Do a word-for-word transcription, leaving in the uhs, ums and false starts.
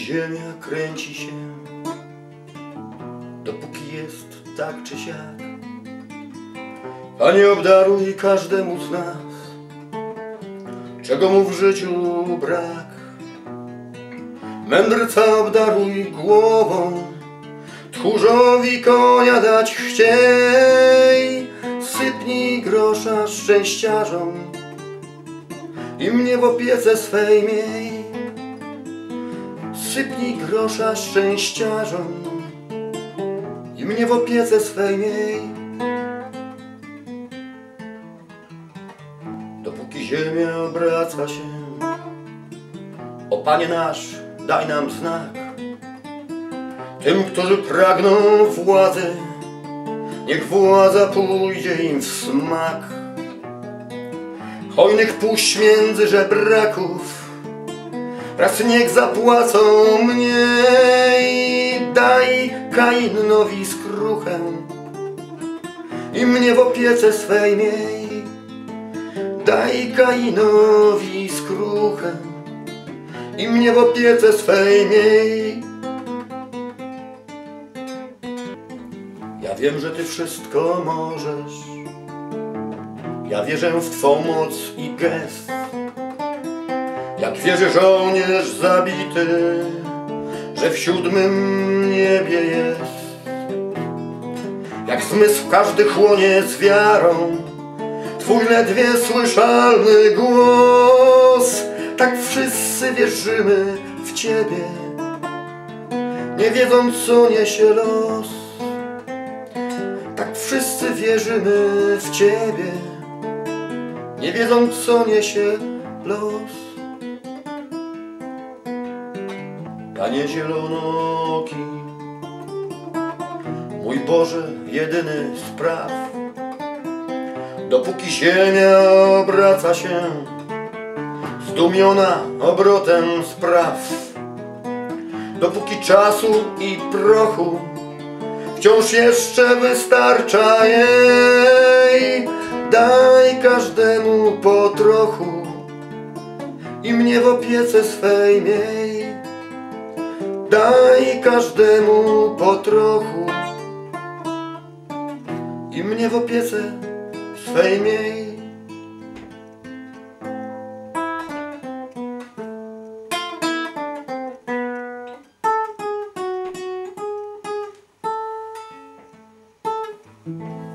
ziemia kręci się, dopóki jest tak czy siak. Panie, obdaruj każdemu z nas, czego mu w życiu brak. Mędrca obdaruj głową, tchórzowi konia dać chciej. Sypnij grosza szczęściarzom i mnie w opiece swej miej. Sypnij grosza szczęściarzom i mnie w opiece swej miej. Dopóki ziemia obraca się, o Panie nasz, daj nam znak. Tym, którzy pragną władzy, niech władza pójdzie im w smak. Hojnych puść między żebraków, raz niech zapłacą mniej. Daj Kainowi skruchę i mnie w opiece swej miej. Daj Kainowi skruchę i mnie w opiece swej miej. Ja wiem, że Ty wszystko możesz, ja wierzę w Twą moc i gest. Jak wierzy żołnierz zabity, że w siódmym niebie jest. Jak zmysł każdy chłonie z wiarą Twój ledwie słyszalny głos, tak wszyscy wierzymy w Ciebie, nie wiedząc, co niesie los. Tak wszyscy wierzymy w Ciebie, nie wiedząc, co niesie los. Panie zielonooki, mój Boże jedyny spraw, dopóki ziemia obraca się, zdumiona obrotem spraw, dopóki czasu i prochu wciąż jeszcze wystarcza jej. Daj każdemu po trochu i mnie w opiece swej miej. Daj każdemu po trochu i mnie w opiece swej miej. Mm-hmm.